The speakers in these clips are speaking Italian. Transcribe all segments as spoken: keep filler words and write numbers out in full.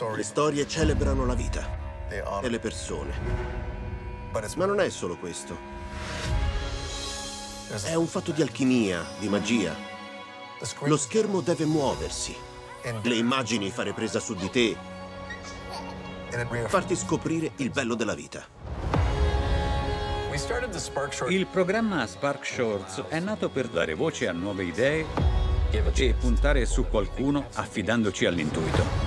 Le storie celebrano la vita e le persone. Ma non è solo questo. È un fatto di alchimia, di magia. Lo schermo deve muoversi. Le immagini fare presa su di te. Farti scoprire il bello della vita. Il programma Spark Shorts è nato per dare voce a nuove idee e puntare su qualcuno affidandoci all'intuito.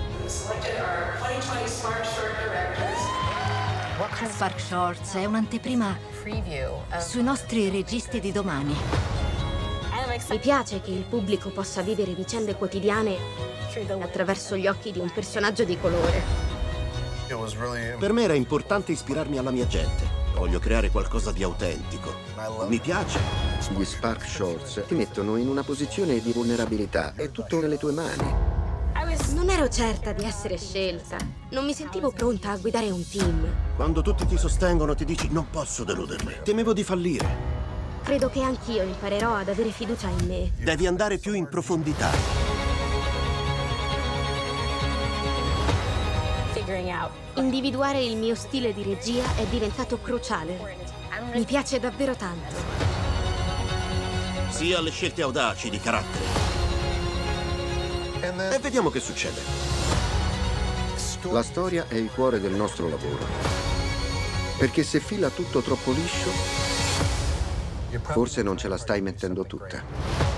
Spark Shorts è un'anteprima sui nostri registi di domani. Mi piace che il pubblico possa vivere vicende quotidiane attraverso gli occhi di un personaggio di colore. Per me era importante ispirarmi alla mia gente. Voglio creare qualcosa di autentico. Mi piace. Gli Spark Shorts ti mettono in una posizione di vulnerabilità. È tutto nelle tue mani. Non ero certa di essere scelta. Non mi sentivo pronta a guidare un team. Quando tutti ti sostengono ti dici non posso deluderli. Temevo di fallire. Credo che anch'io imparerò ad avere fiducia in me. Devi andare più in profondità. Individuare il mio stile di regia è diventato cruciale. Mi piace davvero tanto. Sia alle scelte audaci di carattere. E vediamo che succede. La storia è il cuore del nostro lavoro. Perché se fila tutto troppo liscio, forse non ce la stai mettendo tutta.